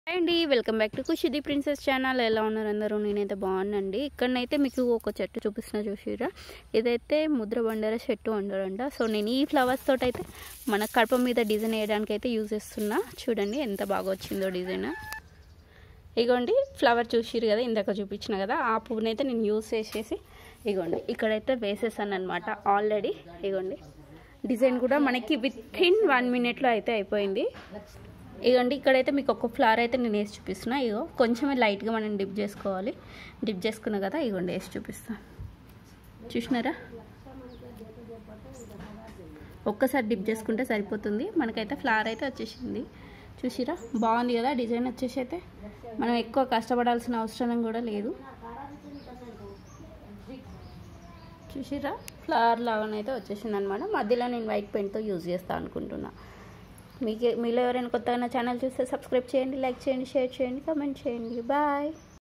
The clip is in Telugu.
హాయ్ అండి, welcome back to Khushi princess channel. ఎలా ఉన్నారు అందరూ? నేనైతే బాగున్నానండి. ఇక్కడనైతే మీకు ఒక చెట్టు చూపిస్తున్నా, చూసిరా? ఇదైతే ముద్ర బండార చెట్టు అంటారంట. సో నేను ఈ ఫ్లవర్స్ తోటి అయితే మన కడప మీద డిజైన్ వేయడానికి అయితే యూజ్ చేస్తున్నా. చూడండి ఎంత బాగా వచ్చిందో డిజైన్. ఇగోండి ఫ్లవర్ చూసిరు కదా, ఇందాక చూపించిన కదా, ఆ పువ్వునైతే నేను యూజ్ చేసేసి ఇగోండి ఇక్కడైతే వేసేసాను అనమాట ఆల్రెడీ. ఇగోండి డిజైన్ కూడా మనకి వితిన్ 1 minute అయితే అయిపోయింది. ఇగోండి ఇక్కడైతే మీకు ఒక ఫ్లవర్ అయితే నేను వేసి చూపిస్తున్నా. ఇగో కొంచెమే లైట్గా మనం డిప్ చేసుకోవాలి. డిప్ చేసుకున్నా కదా, ఇగోండి వేసి చూపిస్తా. చూసినారా? ఒక్కసారి డిప్ చేసుకుంటే సరిపోతుంది. మనకైతే ఫ్లవర్ అయితే వచ్చేసింది. చూసిరా? బాగుంది కదా డిజైన్ వచ్చేసి. అయితే మనం ఎక్కువ కష్టపడాల్సిన అవసరం కూడా లేదు. చూసిరా? ఫ్లవర్ లాగానైతే వచ్చేసింది అనమాట. మధ్యలో నేను వైట్ పెయింట్తో యూజ్ చేస్తాను అనుకుంటున్నా. మీలో ఎవరైనా కొత్తగా నా ఛానల్ చూస్తే సబ్స్క్రైబ్ చేయండి, లైక్ చేయండి, షేర్ చేయండి, కామెంట్ చేయండి. బాయ్.